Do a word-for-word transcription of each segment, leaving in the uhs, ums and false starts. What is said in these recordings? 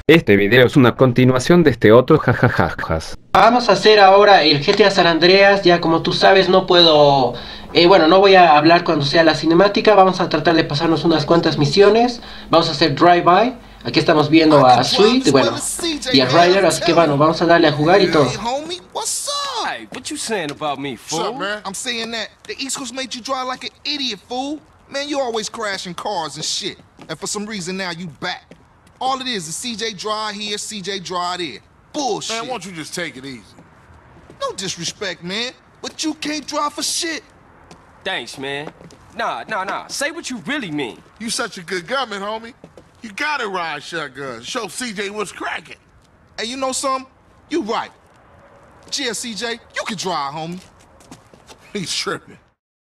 Este video es una continuación de este otro jajajajas. Vamos a hacer ahora el G T A San Andreas. Ya como tú sabes no puedo... Eh, bueno, no voy a hablar cuando sea la cinemática. Vamos a tratar de pasarnos unas cuantas misiones. Vamos a hacer drive-by. Aquí estamos viendo a Sweet, bueno, y a Ryder, así que bueno, vamos a darle a jugar y todo. Hey, what you saying about me, fool? What's up, man? I'm saying that the East Coast made you drive like an idiot, fool. Man, you always crashing cars and shit. And for some reason now you back. All it is is C J drive here, C J drive there. Bullshit. Man, why don't you just take it easy? No disrespect, man, but you can't drive for shit. Thanks, man. Nah, nah, nah. Say what you really mean. You such a good gunman, homie. You gotta ride shotgun. Show C J what's cracking. Hey, you know something? You right. Yeah, C J, you can drive, homie. He's tripping.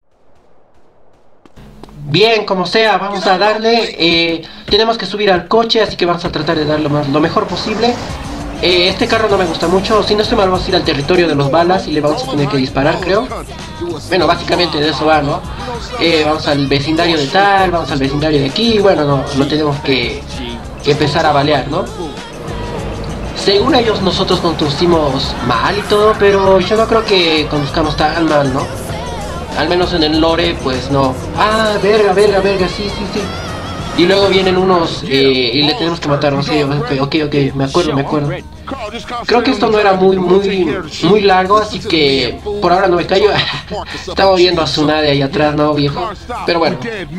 Bien, como sea, vamos a darle. eh, Tenemos que subir al coche, así que vamos a tratar de dar lo, más- lo mejor posible. eh, Este carro no me gusta mucho. Si no estoy mal, vamos a ir al territorio de los balas y le vamos a tener que disparar, creo. Bueno, básicamente de eso va, ¿no? Eh, vamos al vecindario de tal, vamos al vecindario de aquí. Bueno, no, lo tenemos que, que empezar a balear, ¿no? Según ellos, nosotros conducimos mal y todo, pero yo no creo que conduzcamos tan mal, ¿no? Al menos en el lore, pues no. Ah, verga, verga, verga, sí, sí, sí. Y luego vienen unos eh, y le tenemos que matar, no sé, ok, ok, ok, me acuerdo, me acuerdo. Creo que esto no era muy, muy, muy largo, así que por ahora no me callo. Estaba oyendo a Tsunade ahí atrás, ¿no, viejo? Pero bueno.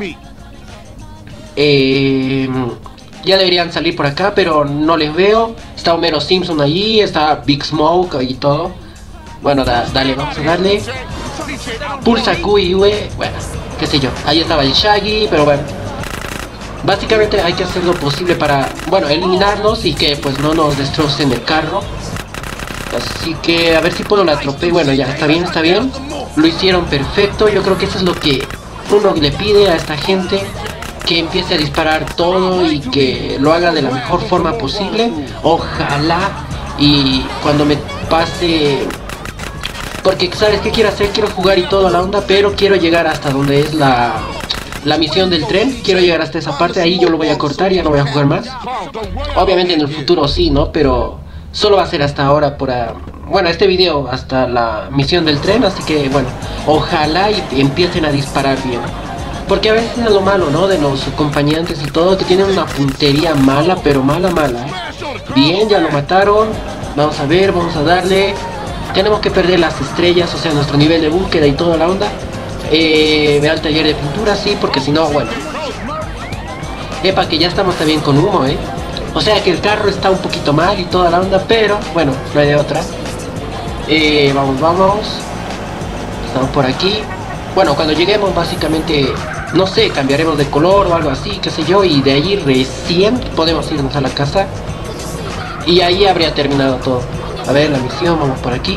Eh... Ya deberían salir por acá, pero no les veo. Está Homero Simpson allí, está Big Smoke y todo. Bueno, da, dale, vamos a darle. Pulsa Q y V, bueno, qué sé yo. Ahí estaba el Shaggy, pero bueno. Básicamente hay que hacer lo posible para, bueno, eliminarlos y que pues no nos destrocen el carro. Así que a ver si puedo la atropellar. Bueno, ya, está bien, está bien. Lo hicieron perfecto, yo creo que eso es lo que uno le pide a esta gente. Que empiece a disparar todo y que lo haga de la mejor forma posible. Ojalá y cuando me pase, porque sabes qué quiero hacer, quiero jugar y todo a la onda, pero quiero llegar hasta donde es la la misión del tren. Quiero llegar hasta esa parte, ahí yo lo voy a cortar, ya no voy a jugar más. Obviamente en el futuro sí, ¿no? Pero solo va a ser hasta ahora por a, bueno, este video hasta la misión del tren, así que bueno, ojalá y empiecen a disparar bien. Porque a veces es lo malo, ¿no? De los acompañantes y todo, que tienen una puntería mala, pero mala, mala, ¿eh? Bien, ya lo mataron. Vamos a ver, vamos a darle. Tenemos que perder las estrellas, o sea, nuestro nivel de búsqueda y toda la onda. Eh, ve al taller de pintura, sí, porque si no, bueno. Epa, que ya estamos también con humo, ¿eh? O sea que el carro está un poquito mal y toda la onda, pero bueno, no hay de otra. Eh, vamos, vamos. Estamos por aquí. Bueno, cuando lleguemos básicamente, no sé, cambiaremos de color o algo así, qué sé yo, y de allí recién podemos irnos a la casa. Y ahí habría terminado todo. A ver, la misión, vamos por aquí.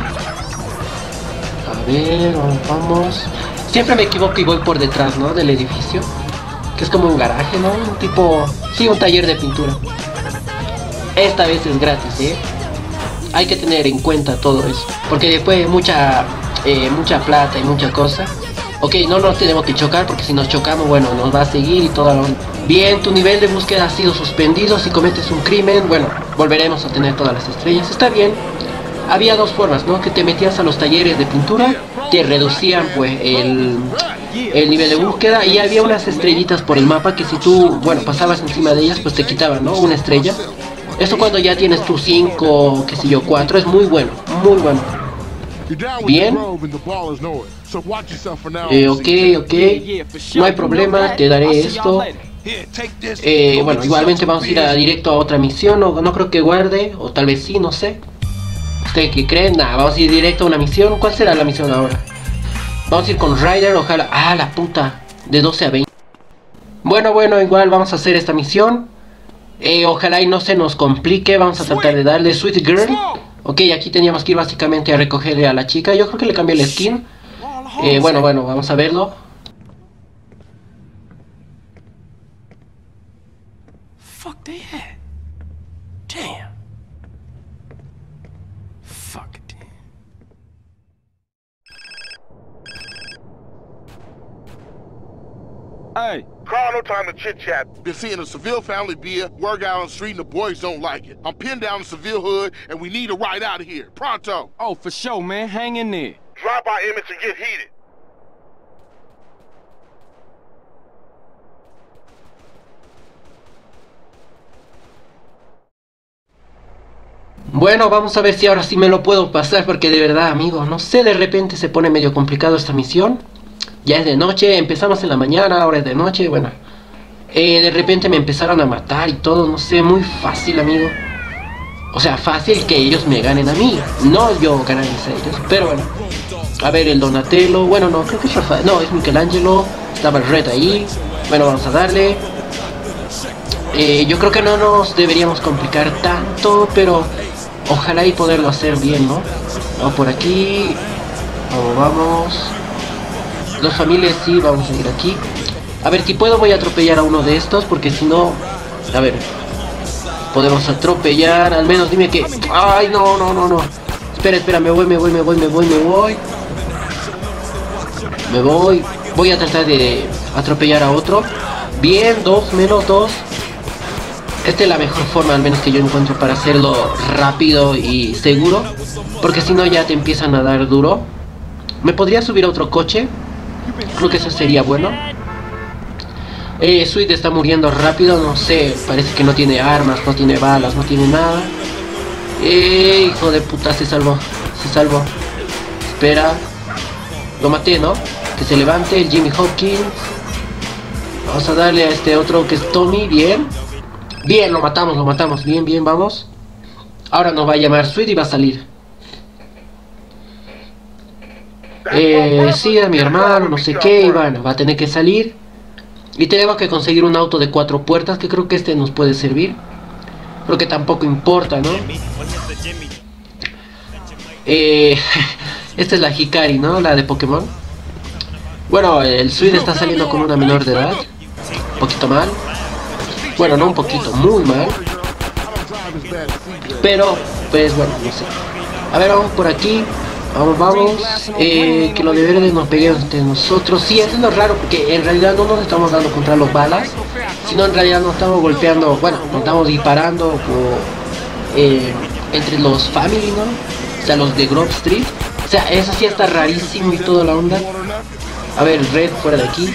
A ver, vamos, vamos. Siempre me equivoco y voy por detrás, ¿no? Del edificio. Que es como un garaje, ¿no? Un tipo... Sí, un taller de pintura. Esta vez es gratis, ¿eh? Hay que tener en cuenta todo eso. Porque después mucha, eh, mucha plata y mucha cosa. Ok, no nos tenemos que chocar porque si nos chocamos, bueno, nos va a seguir y todo. Bien, tu nivel de búsqueda ha sido suspendido. Si cometes un crimen, bueno, volveremos a tener todas las estrellas. Está bien. Había dos formas, ¿no? Que te metías a los talleres de pintura, te reducían pues el, el nivel de búsqueda. Y había unas estrellitas por el mapa que si tú, bueno, pasabas encima de ellas, pues te quitaban, ¿no? Una estrella. Eso cuando ya tienes tus cinco, qué sé yo, cuatro, es muy well, muy bueno. Bien. Eh, ok, ok. No hay problema, te daré esto. Eh, bueno, igualmente vamos a ir a directo a otra misión. No, no creo que guarde, o tal vez sí, no sé. ¿Ustedes qué creen? Nada, vamos a ir directo a una misión. ¿Cuál será la misión ahora? Vamos a ir con Ryder, ojalá. Ah, la puta. De doce a veinte. Bueno, bueno, igual vamos a hacer esta misión. Eh, ojalá y no se nos complique. Vamos a tratar de darle Sweet Girl. Ok, aquí teníamos que ir básicamente a recogerle a la chica. Yo creo que le cambié el skin. Eh, bueno, bueno, vamos a verlo. Fuck they had. Damn. Fuck it. Hey, Carl, no time to chit-chat. Been seeing a Seville family beer, work out on the street, and the boys don't like it. I'm pinned down in Seville hood, and we need a ride out of here. Pronto. Oh, for sure, man. Hang in there. Drop our image and get heated. Bueno, vamos a ver si ahora sí me lo puedo pasar, porque de verdad, amigos, no sé, de repente se pone medio complicado esta misión. Ya es de noche, empezamos en la mañana, ahora es de noche, bueno. Eh, de repente me empezaron a matar y todo, no sé, muy fácil, amigo. O sea, fácil que ellos me ganen a mí, no yo ganarles a ellos, pero bueno. A ver, el Donatello, bueno, no, creo que es Rafael, no, es Michelangelo, estaba el Red ahí. Bueno, vamos a darle. Eh, yo creo que no nos deberíamos complicar tanto, pero ojalá y poderlo hacer bien, ¿no? Vamos por aquí. Vamos, vamos. Los familias sí, vamos a ir aquí. A ver, si puedo voy a atropellar a uno de estos, porque si no... A ver. Podemos atropellar, al menos dime que... ¡Ay, no, no, no, no! Espera, espera, me voy, me voy, me voy, me voy, me voy. Me voy. Voy a tratar de atropellar a otro. Bien, dos, menos dos. Esta es la mejor forma, al menos que yo encuentro, para hacerlo rápido y seguro. Porque si no ya te empiezan a dar duro. ¿Me podría subir a otro coche? Creo que eso sería bueno. Eh, Sweet está muriendo rápido, no sé. Parece que no tiene armas, no tiene balas, no tiene nada. Eh, hijo de puta, se salvó. Se salvó. Espera. Lo maté, ¿no? Que se levante el Jimmy Hopkins. Vamos a darle a este otro que es Tommy, bien. Bien, lo matamos, lo matamos, bien, bien, vamos. Ahora nos va a llamar Sweet y va a salir. Eh, sí, a mi hermano, no sé qué, y bueno, va a tener que salir. Y tenemos que conseguir un auto de cuatro puertas, que creo que este nos puede servir. Creo que tampoco importa, ¿no? Eh, esta es la Hikari, ¿no? La de Pokémon. Bueno, el Sweet está saliendo con una menor de edad. Un poquito mal. Bueno, no un poquito, muy mal. Pero, pues bueno, no sé. A ver, vamos por aquí. Vamos, vamos. Eh, que los de verde nos peguen entre nosotros. Sí, eso es lo raro, porque en realidad no nos estamos dando contra los balas, sino en realidad nos estamos golpeando, bueno, nos estamos disparando por, eh, entre los family, ¿no? O sea, los de Grove Street. O sea, eso sí está rarísimo y toda la onda. A ver, Red fuera de aquí.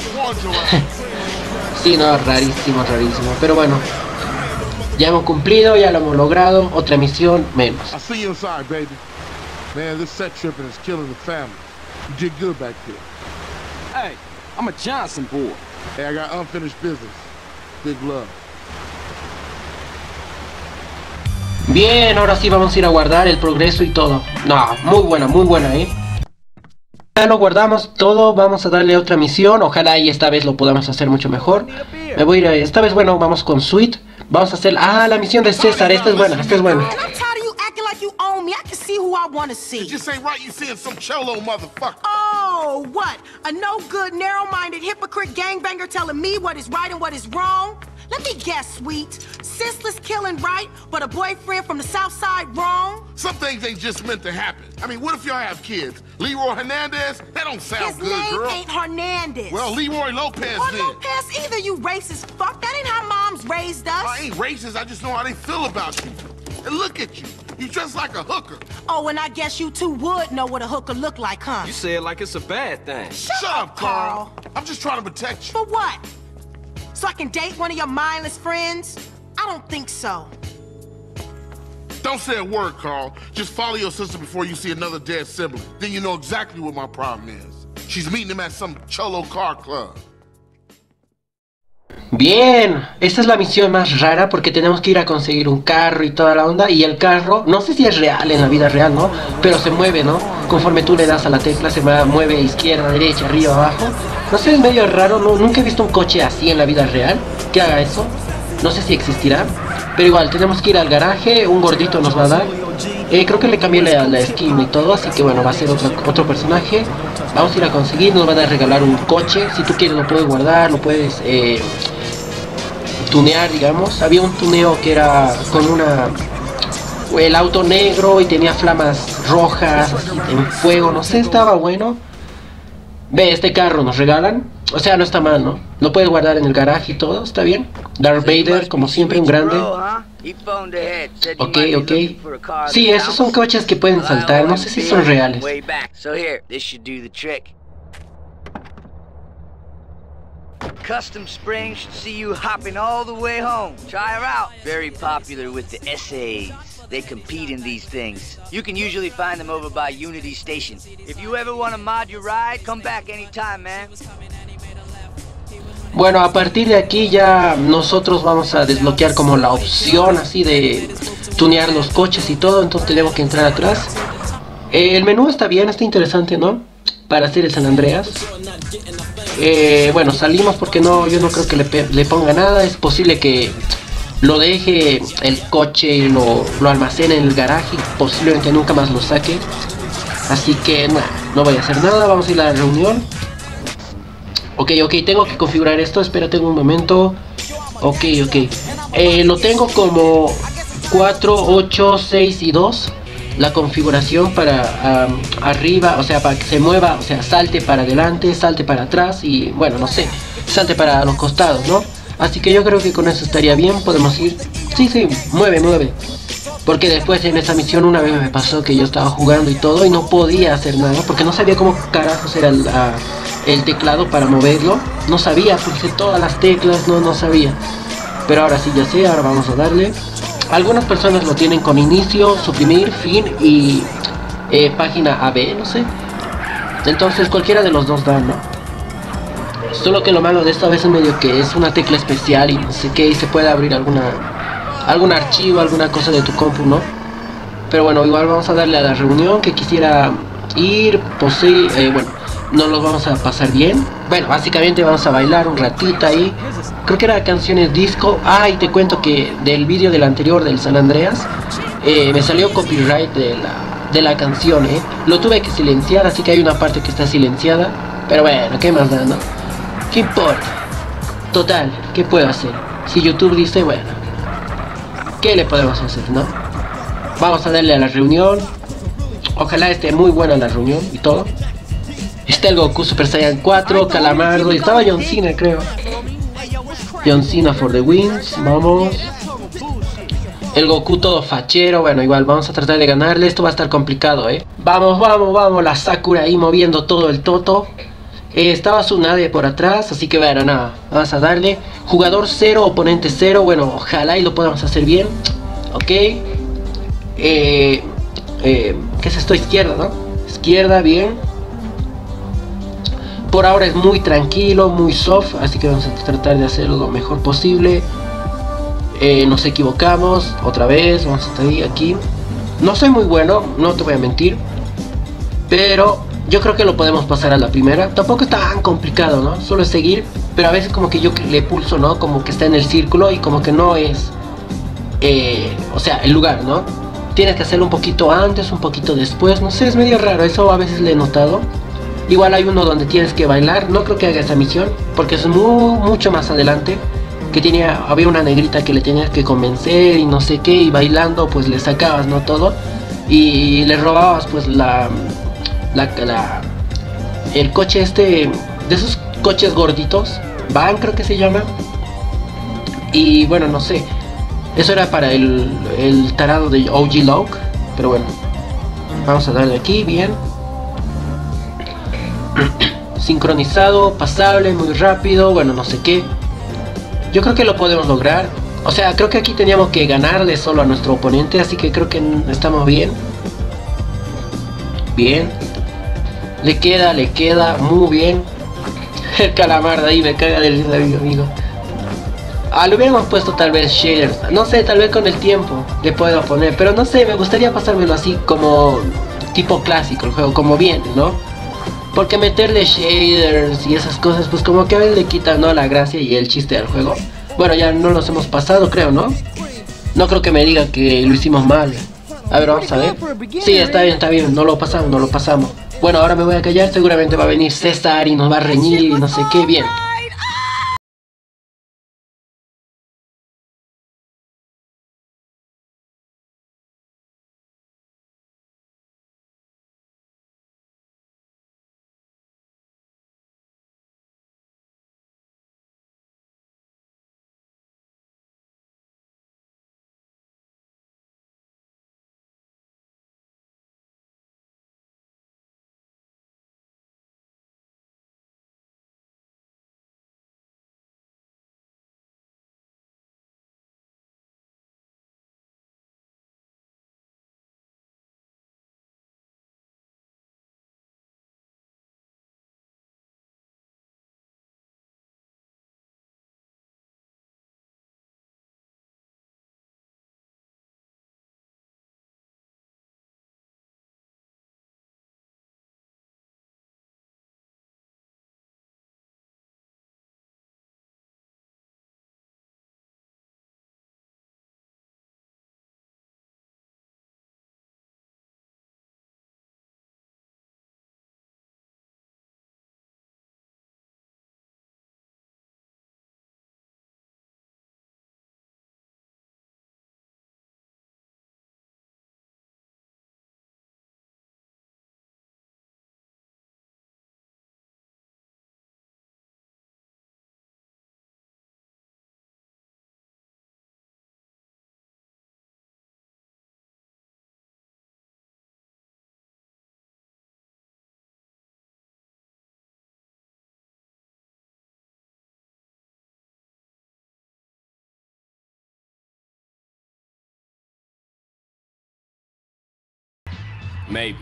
Sí, no, rarísimo, rarísimo. Pero bueno, ya hemos cumplido, ya lo hemos logrado. Otra misión menos. Man, this set tripping is killing the family. You did good back there. Hey, I'm a Johnson boy. Hey, I got unfinished business. Big love. Bien, ahora sí vamos a ir a guardar el progreso y todo. No, muy buena, muy buena, eh. Ya lo guardamos todo, vamos a darle otra misión. Ojalá y esta vez lo podamos hacer mucho mejor. Me voy a ir a... Esta vez, bueno, vamos con Sweet. Vamos a hacer... Ah, la misión de César. Esta es buena, esta es buena. You own me. I can see who I want to see. It just ain't right you seeing some cholo motherfucker. Oh, what? A no-good, narrow-minded hypocrite gangbanger telling me what is right and what is wrong? Let me guess, Sweet. Senseless killing right, but a boyfriend from the south side wrong? Some things ain't just meant to happen. I mean, what if y'all have kids? Leroy Hernandez? That don't sound His good, name girl. ain't Hernandez. Well, Leroy Lopez Or then. Lopez either, you racist fuck. That ain't how moms raised us. I ain't racist. I just know how they feel about you. And look at you. You dress like a hooker. Oh, and I guess you two would know what a hooker look like, huh? You say it like it's a bad thing. Shut, Shut up, Carl. Carl. I'm just trying to protect you. For what? So I can date one of your mindless friends? I don't think so. Don't say a word, Carl. Just follow your sister before you see another dead sibling. Then you know exactly what my problem is. She's meeting him at some cholo car club. Bien, esta es la misión más rara porque tenemos que ir a conseguir un carro y toda la onda. Y el carro, no sé si es real en la vida real, ¿no? Pero se mueve, ¿no? Conforme tú le das a la tecla se mueve izquierda, derecha, arriba, abajo. No sé, es medio raro, ¿no? Nunca he visto un coche así en la vida real que haga eso. No sé si existirá. Pero igual, tenemos que ir al garaje, un gordito nos va a dar. Eh, creo que le cambié la, la skin y todo, así que bueno, va a ser otro, otro personaje. Vamos a ir a conseguir, nos van a regalar un coche. Si tú quieres lo puedes guardar, lo puedes eh, tunear, digamos. Había un tuneo que era con una... el auto negro y tenía flamas rojas, así, en fuego, no sé, estaba bueno. Ve, este carro nos regalan. O sea, no está mal, ¿no? Lo puedes guardar en el garaje y todo, está bien. Darth Vader, como siempre, un grande. Ok, ok. Sí, esos son coches que pueden saltar, no sé si son reales. Custom Springs should see you hopping all the way home. Try her out. Very popular with the S As. They compete in these things. You can usually find them over by Unity Station. If you ever want to mod your ride, come back anytime, man. Bueno, a partir de aquí ya nosotros vamos a desbloquear como la opción así de tunear los coches y todo, entonces tenemos que entrar atrás. Eh, el menú está bien, está interesante, ¿no? Para hacer el San Andreas. Eh, bueno, salimos porque no, yo no creo que le, le ponga nada. Es posible que lo deje el coche y lo, lo almacene en el garaje y posiblemente nunca más lo saque. Así que nah, no voy a hacer nada, vamos a ir a la reunión. Ok, ok, tengo que configurar esto, espérate un momento. Ok, ok. Eh, lo tengo como cuatro, ocho, seis y dos. La configuración para um, arriba, o sea, para que se mueva, o sea, salte para adelante, salte para atrás y, bueno, no sé, salte para los costados, ¿no? Así que yo creo que con eso estaría bien, podemos ir. Sí, sí, mueve, mueve. Porque después en esa misión una vez me pasó que yo estaba jugando y todo y no podía hacer nada porque no sabía cómo carajos era el, uh, el teclado para moverlo. No sabía, pulsé todas las teclas, no, no sabía. Pero ahora sí ya sé, ahora vamos a darle. Algunas personas lo tienen con inicio, suprimir, fin y eh, página A B, no sé. Entonces cualquiera de los dos da, ¿no? Solo que lo malo de esto a veces medio que es una tecla especial y no sé qué, y se puede abrir alguna algún archivo, alguna cosa de tu compu, ¿no? Pero bueno, igual vamos a darle a la reunión que quisiera ir, poseer, eh, bueno, nos los vamos a pasar bien. Bueno, básicamente vamos a bailar un ratito ahí. Creo que era canciones disco. Ah, y te cuento que del vídeo del anterior del San Andreas eh, me salió copyright de la, de la canción, ¿eh? Lo tuve que silenciar, así que hay una parte que está silenciada. Pero bueno, ¿qué más da, no? ¿Qué importa? Total, ¿qué puedo hacer? Si YouTube dice, bueno, ¿qué le podemos hacer, no? Vamos a darle a la reunión. Ojalá esté muy buena la reunión y todo. Está el Goku Super Saiyan cuatro, Calamardo, y estaba John Cena, creo. John Cena for the wins, vamos. El Goku todo fachero, bueno, igual vamos a tratar de ganarle, esto va a estar complicado, eh. Vamos, vamos, vamos, la Sakura ahí moviendo todo el toto. Eh, estaba Tsunade por atrás, así que bueno, nada, vamos a darle. Jugador cero, oponente cero, bueno, ojalá y lo podamos hacer bien. Ok. Eh, eh, ¿Qué es esto? Izquierda, ¿no? Izquierda, bien. Por ahora es muy tranquilo, muy soft, así que vamos a tratar de hacerlo lo mejor posible. Eh, nos equivocamos, otra vez, vamos hasta ahí, aquí. No soy muy bueno, no te voy a mentir, pero yo creo que lo podemos pasar a la primera. Tampoco es tan complicado, ¿no? Solo es seguir, pero a veces como que yo le pulso, ¿no? Como que está en el círculo y como que no es, eh, o sea, el lugar, ¿no? Tienes que hacerlo un poquito antes, un poquito después, no sé, es medio raro, eso a veces le he notado. Igual hay uno donde tienes que bailar, no creo que haga esa misión, porque es muy, mucho más adelante. Que tenía, había una negrita que le tenías que convencer y no sé qué, y bailando pues le sacabas, ¿no? Todo. Y le robabas pues la, la, la el coche este, de esos coches gorditos, Van creo que se llama. Y bueno, no sé, eso era para el, el tarado de O G Log, pero bueno. Vamos a darle aquí, bien. Sincronizado, pasable, muy rápido, bueno, no sé qué. Yo creo que lo podemos lograr. O sea, creo que aquí teníamos que ganarle solo a nuestro oponente, así que creo que estamos bien. Bien. Le queda, le queda, muy bien. El calamar de ahí me caga del amigo, amigo. Ah, le hubiéramos puesto tal vez shaders. No sé, tal vez con el tiempo le puedo poner. Pero no sé, me gustaría pasármelo así como tipo clásico el juego, como viene, ¿no? Porque meterle shaders y esas cosas, pues como que a veces le quita, ¿no?, la gracia y el chiste del juego. Bueno, ya no los hemos pasado, creo, ¿no? No creo que me diga que lo hicimos mal. A ver, vamos a ver. Sí, está bien, está bien, no lo pasamos, no lo pasamos. Bueno, ahora me voy a callar, seguramente va a venir César y nos va a reñir y no sé qué, bien. Maybe.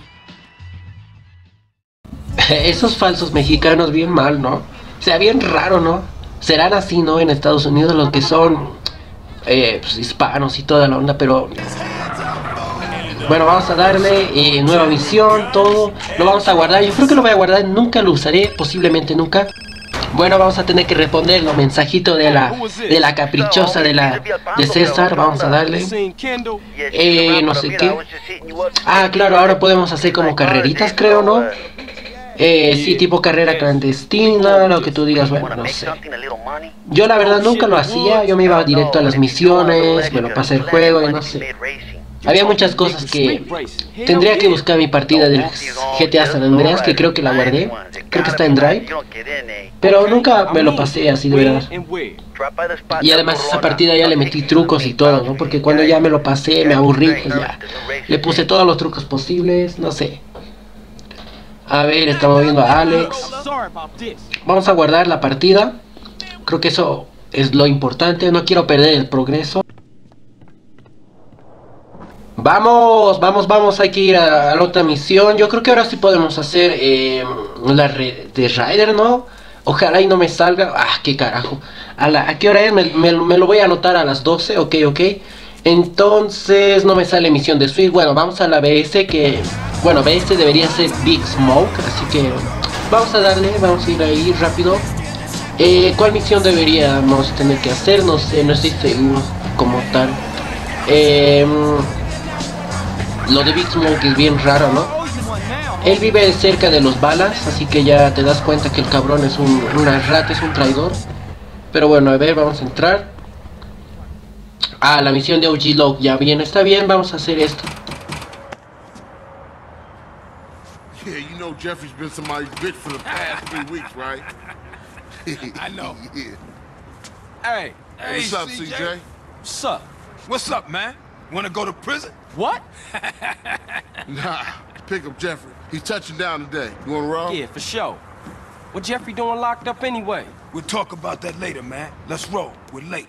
Esos falsos mexicanos bien mal, ¿no? O sea, bien raro, ¿no? Serán así, ¿no? En Estados Unidos los que son eh, pues, hispanos y toda la onda, pero... Bueno, vamos a darle eh, nueva misión, todo. Lo vamos a guardar, yo creo que lo voy a guardar, nunca lo usaré, posiblemente nunca. Bueno, vamos a tener que responder los mensajitos de la de la caprichosa de la de César. Vamos a darle eh, no sé qué. Ah, claro, ahora podemos hacer como carreritas, creo, ¿no? Eh, sí, tipo carrera clandestina, lo que tú digas, bueno, no sé. Yo la verdad nunca lo hacía, yo me iba directo a las misiones, me lo pasé el juego y no sé. Había muchas cosas que tendría que buscar mi partida del G T A San Andreas, que creo que la guardé, creo que está en Drive, pero nunca me lo pasé así de verdad. Y además esa partida ya le metí trucos y todo, ¿no? Porque cuando ya me lo pasé, me aburrí, pues ya le puse todos los trucos posibles, no sé. A ver, estamos viendo a Alex. Vamos a guardar la partida, creo que eso es lo importante, no quiero perder el progreso. Vamos, vamos, vamos, hay que ir a, a la otra misión. Yo creo que ahora sí podemos hacer eh, la red de Ryder, ¿no? Ojalá y no me salga. Ah, qué carajo. ¿A, la, ¿a qué hora es? Me, me, me lo voy a anotar a las doce, ok, ok. Entonces no me sale misión de Sweet. Bueno, vamos a la B S que... Bueno, B S debería ser Big Smoke, así que vamos a darle, vamos a ir ahí rápido. Eh, ¿Cuál misión deberíamos tener que hacer? No sé, no estoy seguro como tal. Eh... Lo de Big Smoke es bien raro, ¿no? Él vive cerca de los balas, así que ya te das cuenta que el cabrón es un, una rata, es un traidor. Pero bueno, a ver, vamos a entrar. Ah, la misión de O G Log, ya bien, está bien, vamos a hacer esto. Yeah, you know Jeffrey's been somebody's bitch for the past three weeks, right? I know. Yeah. Hey, Hey, what's up, C J? What's up? What's up, man? Wanna go to prison? What? Nah, pick up Jeffrey. He's touching down today. You wanna roll? Yeah, for sure. What Jeffrey doing locked up anyway? We'll talk about that later, man. Let's roll. We're late.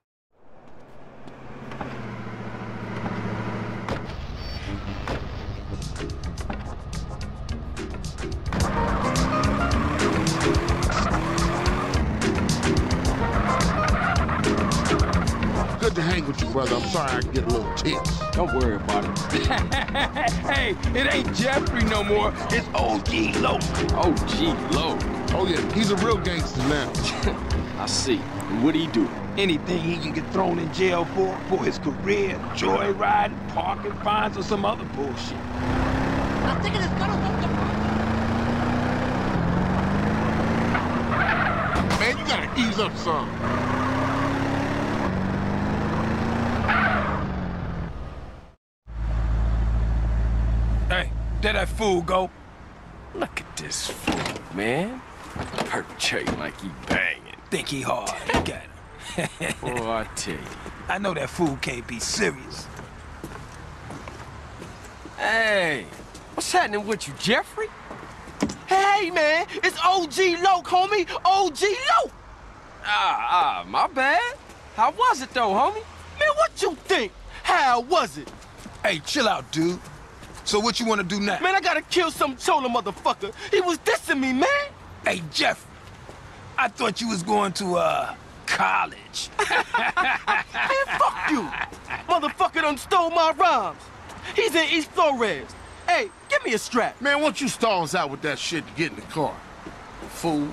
Good to hang with you, brother. I'm sorry I get a little tense. Don't worry about it. Hey, it ain't Jeffrey no more. It's O G Loc. O G Loc. Oh, yeah, he's a real gangster now. I see. And what do he do? Anything he can get thrown in jail for, for his career, joyriding, parking fines, or some other bullshit. I'm thinking it's gonna hold the... Man, you gotta ease up some. Hey, there that fool go. Look at this fool, man. Perpetrating like he banging. Think he hard. Got him. Boy, I tell you. I know that fool can't be serious. Hey, what's happening with you, Jeffrey? Hey, man, it's O G Loc, homie. O G Loc. Ah, ah, my bad. How was it, though, homie? Man, what you think? How was it? Hey, chill out, dude. So what you want to do now? Man, I gotta kill some chola motherfucker. He was dissing me, man. Hey, Jeff, I thought you was going to, uh, college. Man, fuck you. Motherfucker done stole my rhymes. He's in East Flores. Hey, give me a strap. Man, why don't you stall us out with that shit to get in the car? Fool.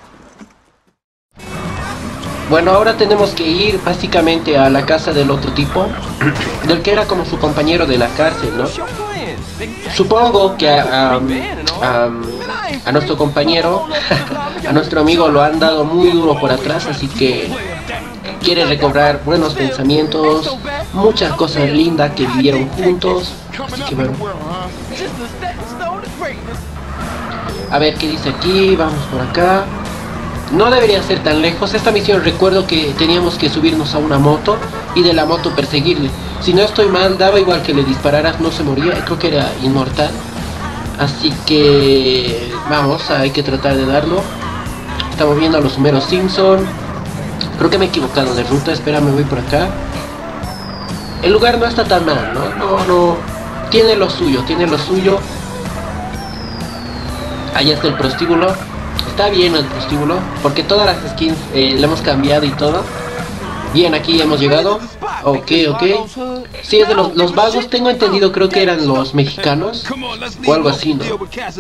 Bueno, ahora tenemos que ir básicamente a la casa del otro tipo, del que era como su compañero de la cárcel, ¿no? Supongo que a, a, a, a nuestro compañero, a nuestro amigo lo han dado muy duro por atrás, así que quiere recobrar buenos pensamientos, muchas cosas lindas que vivieron juntos, así que bueno. A ver qué dice aquí, vamos por acá. No debería ser tan lejos. Esta misión recuerdo que teníamos que subirnos a una moto y de la moto perseguirle. Si no estoy mal, daba igual que le dispararas, no se moría, creo que era inmortal. Así que vamos, hay que tratar de darlo. Estamos viendo a los Homero Simpson. Creo que me he equivocado de ruta, espera, me voy por acá. El lugar no está tan mal, ¿no? No, no, tiene lo suyo, tiene lo suyo. Allá está el prostíbulo. Está bien el prostíbulo, porque todas las skins eh, le hemos cambiado y todo. Bien, aquí hemos llegado. Ok, ok. Sí, es de los, los vagos, tengo entendido, creo que eran los mexicanos o algo así, ¿no?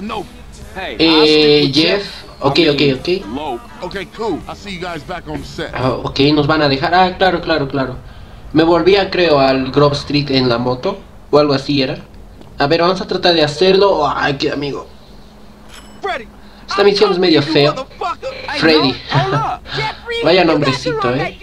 Eh, Jeff. Ok, ok, ok. Okay, cool. I see you guys back on the set. Ah, ok, nos van a dejar. Ah, claro, claro, claro. Me volvían, creo, al Grove Street en la moto o algo así era. A ver, vamos a tratar de hacerlo. Ay, qué amigo. Esta misión es medio feo. Freddy. Vaya nombrecito, eh.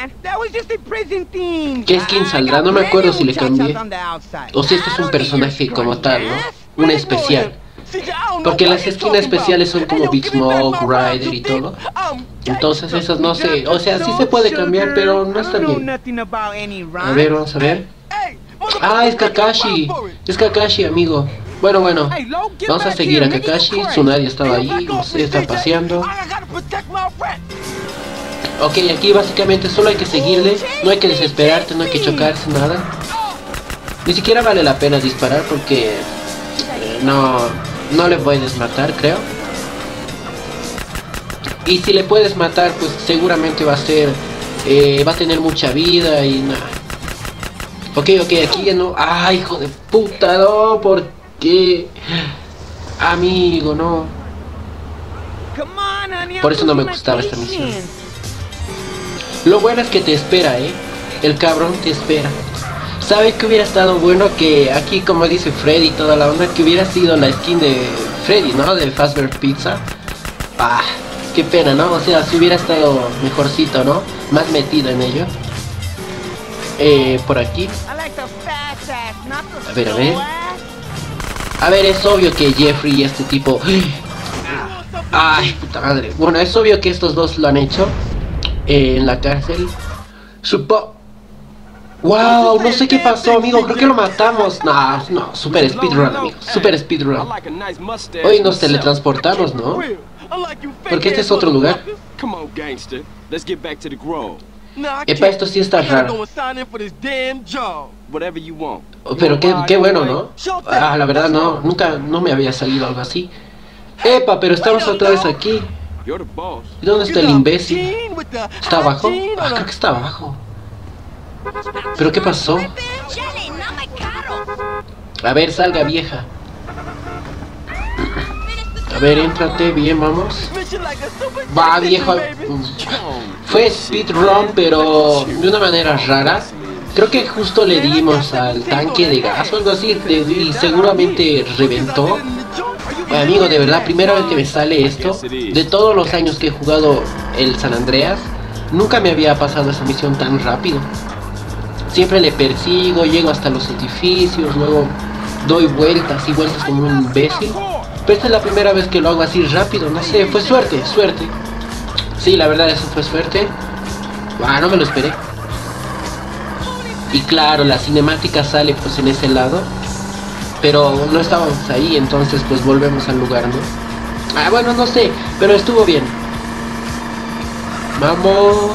¿Qué skin saldrá? No me acuerdo si le cambié o si este es un personaje como tal, ¿no? Un especial. Porque las skins especiales son como Big Smoke, Ryder y todo. Entonces esas no sé. O sea, sí se puede cambiar, pero no está bien. A ver, vamos a ver. Ah, es Kakashi. Es Kakashi, amigo. Bueno, bueno, vamos a seguir a Kakashi. Tsunade estaba ahí, no sé, está paseando. Ok, aquí básicamente solo hay que seguirle. No hay que desesperarte, no hay que chocarse, nada. Ni siquiera vale la pena disparar porque eh, no, no le puedes matar, creo. Y si le puedes matar, pues seguramente va a ser eh, va a tener mucha vida y nada. Ok, ok, aquí ya no. ¡Ay, hijo de puta! No, ¿por qué? Amigo, no. Por eso no me gustaba esta misión. Lo bueno es que te espera, eh. El cabrón te espera. ¿Sabes que hubiera estado bueno? Que aquí, como dice Freddy y toda la onda, que hubiera sido la skin de Freddy, ¿no? De Fazbear Pizza. Ah, qué pena, ¿no? O sea, si hubiera estado mejorcito, ¿no? Más metido en ello. Eh, por aquí. A ver, a ver. A ver, es obvio que Jeffrey y este tipo... Ay, puta madre. Bueno, es obvio que estos dos lo han hecho eh, en la cárcel. Supo... Wow, no sé qué pasó, amigo. Creo que lo matamos. No, no, super speedrun, amigo. Super speedrun. Hoy nos teletransportamos, ¿no? Porque este es otro lugar. Epa, esto sí está raro. Pero qué, qué bueno, ¿no? Ah, la verdad no, nunca, no me había salido algo así. Epa, pero estamos otra vez aquí. ¿Y dónde está el imbécil? ¿Está abajo? Ah, creo que está abajo. ¿Pero qué pasó? A ver, salga, vieja. A ver, éntrate, bien, vamos. Va, viejo. Fue speedrun, pero de una manera rara. Creo que justo le dimos al tanque de gas o algo así y seguramente reventó. Amigo, de verdad, primera vez que me sale esto. De todos los años que he jugado el San Andreas, nunca me había pasado esa misión tan rápido. Siempre le persigo, llego hasta los edificios, luego doy vueltas y vueltas como un imbécil. Pero esta es la primera vez que lo hago así rápido, no sé, fue suerte, suerte. Sí, la verdad, eso fue suerte. Ah, no me lo esperé. Y claro, la cinemática sale pues en ese lado. Pero no estábamos ahí, entonces pues volvemos al lugar, ¿no? Ah, bueno, no sé, pero estuvo bien. Vamos.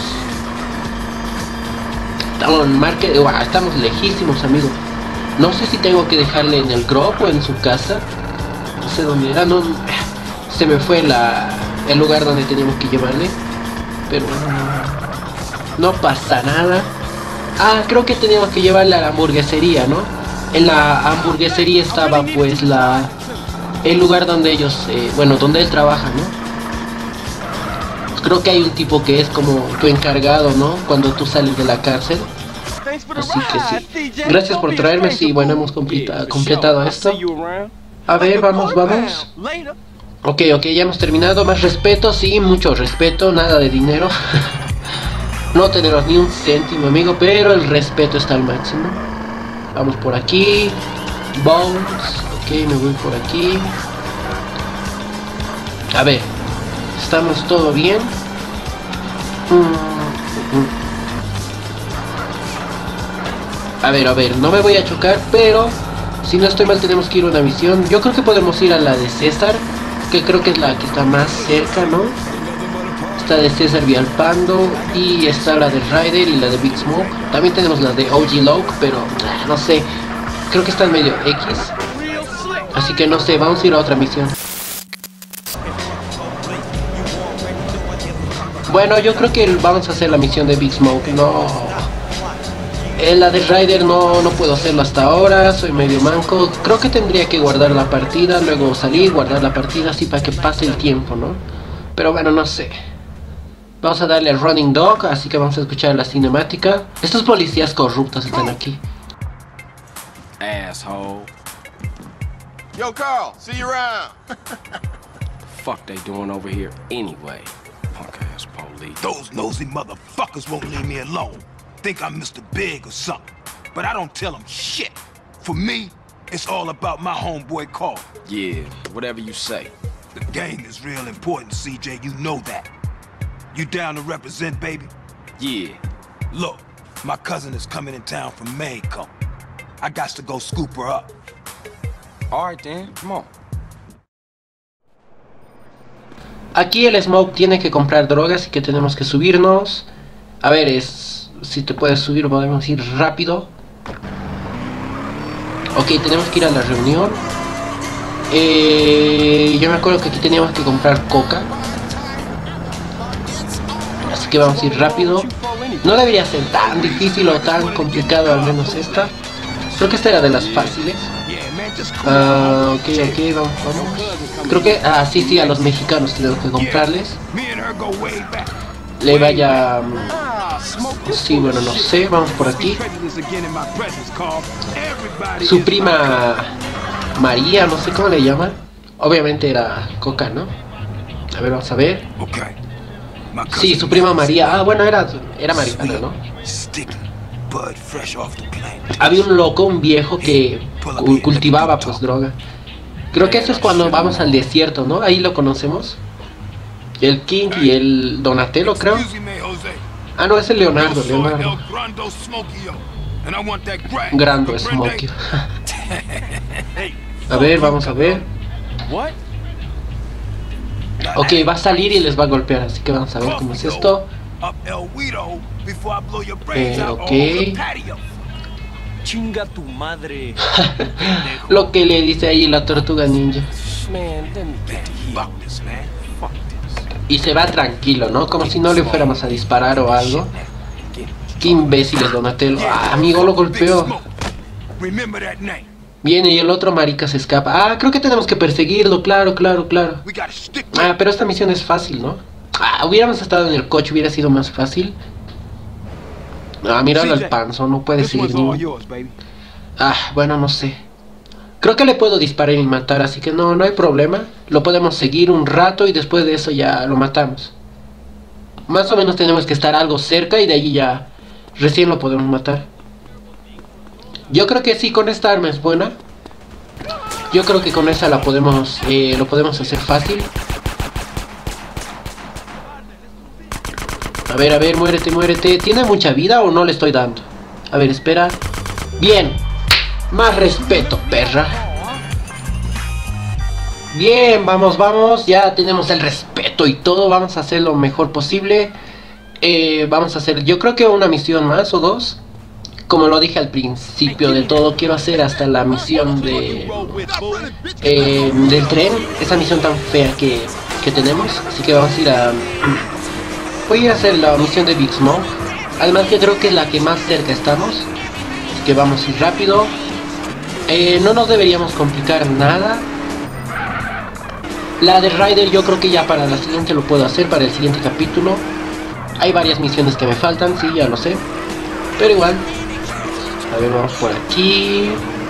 Estamos en market. Wow, estamos lejísimos, amigo. No sé si tengo que dejarle en el Grove o en su casa. No sé dónde era, no. Se me fue la, el lugar donde teníamos que llevarle. Pero no pasa nada. Ah, creo que teníamos que llevarle a la hamburguesería, ¿no? En la hamburguesería estaba pues la el lugar donde ellos, eh, bueno, donde él trabaja, ¿no? Creo que hay un tipo que es como tu encargado, ¿no? Cuando tú sales de la cárcel. Así que sí. Gracias por traerme, sí, bueno, hemos completa, completado esto. A ver, vamos, vamos. Ok, ok, ya hemos terminado. Más respeto, sí, mucho respeto, nada de dinero. No tenemos ni un céntimo, amigo, pero el respeto está al máximo. Vamos por aquí. Bones. Ok, me voy por aquí. A ver. ¿Estamos todo bien? A ver, a ver, no me voy a chocar, pero si no estoy mal tenemos que ir a una misión. Yo creo que podemos ir a la de César, que creo que es la que está más cerca, ¿no? Está de César Villalpando y está la de Ryder y la de Big Smoke. También tenemos la de O G Loke, pero no sé. Creo que está en medio X. Así que no sé, vamos a ir a otra misión. Bueno, yo creo que vamos a hacer la misión de Big Smoke. No, en la de Ryder no, no puedo hacerlo hasta ahora, soy medio manco. Creo que tendría que guardar la partida, luego salir, guardar la partida así para que pase el tiempo, ¿no? Pero bueno, no sé. Vamos a darle al Running Dog, así que vamos a escuchar la cinemática. Estos policías corruptos están aquí. Asshole. Yo, Carl, see you around. Fuck they doing over here anyway? Punk ass police. Those nosy motherfuckers won't leave me alone. Think I'm Mister Big or something. But I don't tell them shit. For me, it's all about my homeboy Carl. Yeah, whatever you say. The gang is real important, C J, you know that. You down to represent, baby? Yeah. Look, my cousin is coming in town from Mexico. I got to go scoop her up. Alright then, come on. Aquí el Smoke tiene que comprar drogas y que tenemos que subirnos. A ver, es... si te puedes subir podemos ir rápido. Ok, tenemos que ir a la reunión. Eh, yo me acuerdo que aquí teníamos que comprar coca. Así que vamos a ir rápido. No debería ser tan difícil o tan complicado, al menos esta. Creo que esta era de las fáciles. Ah, ok, ok, vamos, vamos. Creo que, ah, sí, sí, a los mexicanos tenemos que comprarles. Le vaya... Sí, bueno, no sé, vamos por aquí. Su prima María, no sé cómo le llaman. Obviamente era Coca, ¿no? A ver, vamos a ver. Sí, su prima María. Ah, bueno, era, era marihuana, ¿no? Había un loco, un viejo que cultivaba pues droga. Creo que eso es cuando vamos al desierto, ¿no? Ahí lo conocemos. El King y el Donatello, creo. Ah, no, es el Leonardo, Leonardo. Grando Smokey. A ver, vamos a ver. Ok, va a salir y les va a golpear, así que vamos a ver cómo es esto. Eh, ok. Chinga tu madre. Lo que le dice ahí la tortuga ninja. Y se va tranquilo, ¿no? Como si no le fuéramos a disparar o algo. Qué imbécil es Donatello. Ah, amigo, lo golpeó. Viene y el otro marica se escapa. Ah, creo que tenemos que perseguirlo, claro, claro, claro. Ah, pero esta misión es fácil, ¿no? Ah, hubiéramos estado en el coche, hubiera sido más fácil. Ah, míralo al panzo, no puede seguir ni... Ah, bueno, no sé. Creo que le puedo disparar y matar, así que no, no hay problema. Lo podemos seguir un rato y después de eso ya lo matamos. Más o menos tenemos que estar algo cerca y de allí ya recién lo podemos matar. Yo creo que sí, con esta arma es buena. Yo creo que con esa la podemos, eh, lo podemos hacer fácil. A ver, a ver, muérete, muérete. ¿Tiene mucha vida o no le estoy dando? A ver, espera. Bien. Más respeto, perra. Bien, vamos, vamos. Ya tenemos el respeto y todo. Vamos a hacer lo mejor posible. Eh, vamos a hacer, yo creo que una misión más o dos. Como lo dije al principio de todo, quiero hacer hasta la misión de eh, del tren. Esa misión tan fea que, que tenemos. Así que vamos a ir a... Voy a hacer la misión de Big Smoke. Además que creo que es la que más cerca estamos. Así que vamos a ir rápido. Eh, no nos deberíamos complicar nada. La de Ryder yo creo que ya para la siguiente lo puedo hacer, para el siguiente capítulo. Hay varias misiones que me faltan, sí, ya lo sé. Pero igual. A ver, vamos por aquí.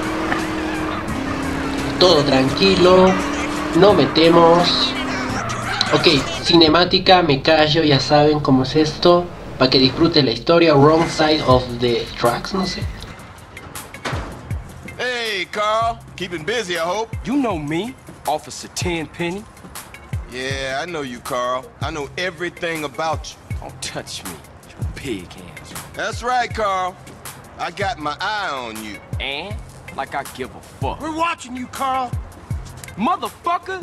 Todo tranquilo. No metemos. Ok, cinemática, me callo, ya saben cómo es esto. Para que disfruten la historia. Wrong side of the tracks, no sé. Hey, Carl. Keeping busy, I hope. You know me, Officer Tenpenny. Yeah, I know you, Carl. I know everything about you. Don't touch me, you pig hands. That's right, Carl. I got my eye on you. And? Like I give a fuck. We're watching you, Carl. Motherfucker.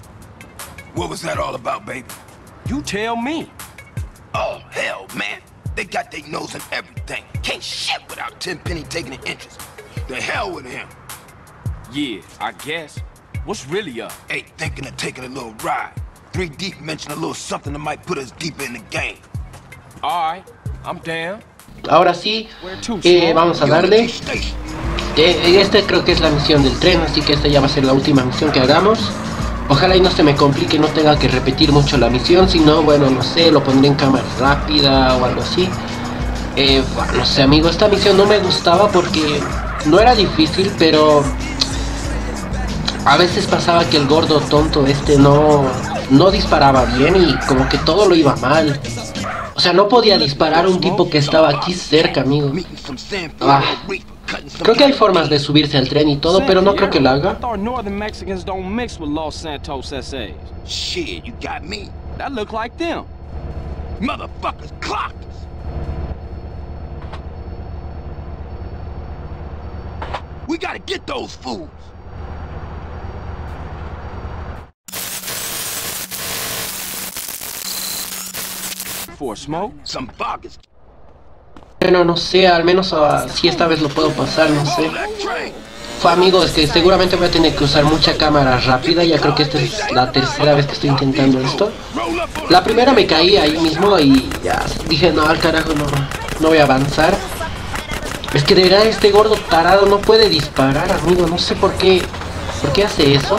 What was that all about, baby? You tell me. Oh, hell, man. They got their nose in everything. Can't shit without Tenpenny taking an interest. The hell with him. Yeah, I guess. What's really up? Hey, thinking of taking a little ride. Three Deep mentioned a little something that might put us deeper in the game. Alright, I'm down. Ahora sí, eh, vamos a darle. Eh, este creo que es la misión del tren, así que esta ya va a ser la última misión que hagamos. Ojalá y no se me complique, no tenga que repetir mucho la misión, si no, bueno, no sé, lo pondré en cámara rápida o algo así. Eh, bueno, no sé, amigo, esta misión no me gustaba porque no era difícil, pero a veces pasaba que el gordo tonto este no, no disparaba bien y como que todo lo iba mal. O sea, no podía disparar a un tipo que estaba aquí cerca, amigo. Ah, creo que hay formas de subirse al tren y todo, pero no creo que lo haga. Shit, you got me. That look like them. Motherfuckers clocked us. We gotta get those fools. For a smoke? Some buggers. Bueno, no sé, al menos uh, si esta vez lo puedo pasar, no sé. Fue, amigo, es que seguramente voy a tener que usar mucha cámara rápida, ya creo que esta es la tercera vez que estoy intentando esto. La primera me caí ahí mismo y ya dije, no, al carajo, no, no voy a avanzar. Es que de verdad este gordo tarado no puede disparar, amigo, no sé por qué, por qué hace eso.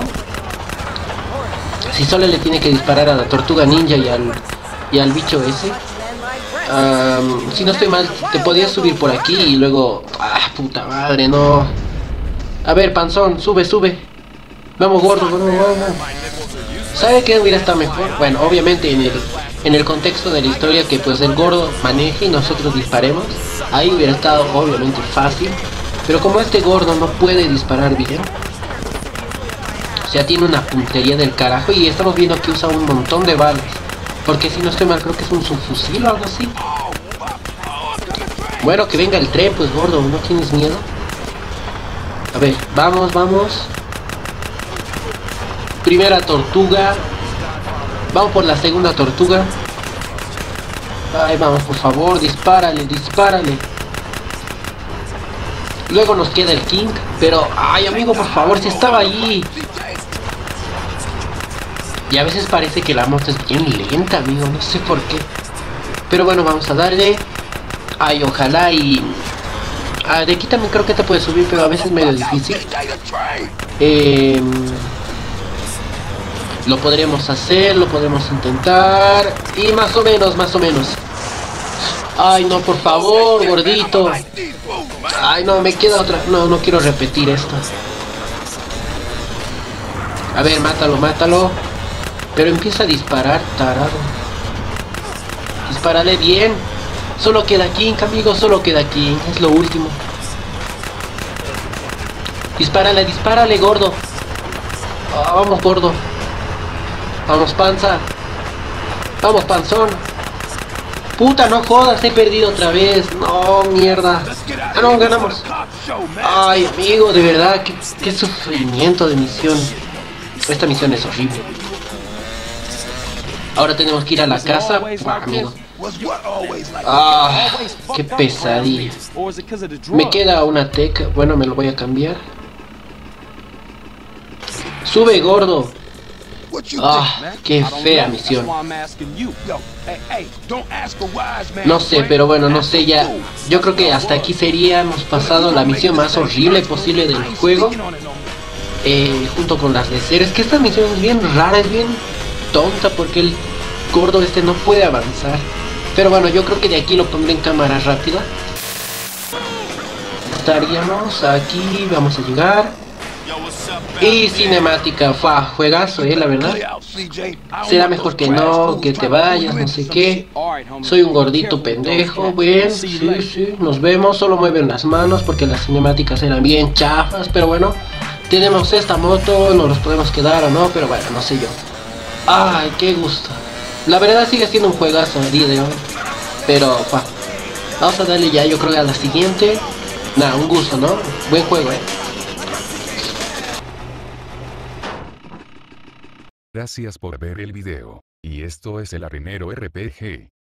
Si solo le tiene que disparar a la tortuga ninja y al, y al bicho ese. Um, si no estoy mal, te podías subir por aquí y luego... Ah, puta madre, no. A ver, panzón, sube, sube. Vamos, gordo, vamos, vamos. ¿Sabe qué hubiera estado mejor? Bueno, obviamente en el, en el contexto de la historia que pues el gordo maneje y nosotros disparemos. Ahí hubiera estado obviamente fácil. Pero como este gordo no puede disparar bien, o sea, tiene una puntería del carajo y estamos viendo que usa un montón de balas. Porque si no estoy mal, creo que es un subfusil o algo así. Bueno, que venga el tren, pues gordo, ¿no tienes miedo? A ver, vamos, vamos. Primera tortuga. Vamos por la segunda tortuga. Ay, vamos, por favor, dispárale, dispárale. Luego nos queda el King, pero... Ay, amigo, por favor, si estaba allí. Y a veces parece que la moto es bien lenta, amigo, no sé por qué. Pero bueno, vamos a darle. Ay, ojalá y... Ah, de aquí también creo que te puedes subir, pero a veces es medio difícil. Eh... Lo podremos hacer, lo podemos intentar. Y más o menos, más o menos. Ay, no, por favor, gordito. Ay, no, me queda otra... No, no quiero repetir esto. A ver, mátalo, mátalo. Pero empieza a disparar, tarado. Dispárale bien. Solo queda King, amigo, solo queda King. Es lo último. Dispárale, dispárale, gordo. Oh, vamos, gordo. Vamos, panza. Vamos, panzón. Puta, no jodas, he perdido otra vez. No, mierda. Ah, no, ganamos. Ay, amigo, de verdad, qué, qué sufrimiento de misión. Esta misión es horrible. Ahora tenemos que ir a la casa. Buah, amigo. Ah, qué pesadilla. Me queda una teca. Bueno, me lo voy a cambiar. Sube, gordo. Ah, qué fea misión. No sé, pero bueno, no sé ya. Yo creo que hasta aquí sería, hemos pasado la misión más horrible posible del juego. Eh, junto con las de ser. Es que esta misión es bien rara, es bien tonta porque el gordo este no puede avanzar. Pero bueno, yo creo que de aquí lo pondré en cámara rápida. Estaríamos aquí, vamos a llegar. Y cinemática, fa, juegazo, eh, la verdad. Será mejor que no, que te vayas, no sé qué. Soy un gordito pendejo, bien, sí, sí, nos vemos. Solo mueven las manos porque las cinemáticas eran bien chafas, pero bueno. Tenemos esta moto, no nos podemos quedar o no, pero bueno, no sé yo. Ay, qué gusto. La verdad sigue siendo un juegazo a día de hoy. Pero, fa, vamos a darle ya, yo creo, a la siguiente. Nada, un gusto, ¿no? Buen juego, eh. Gracias por ver el video. Y esto es el Arenero R P G.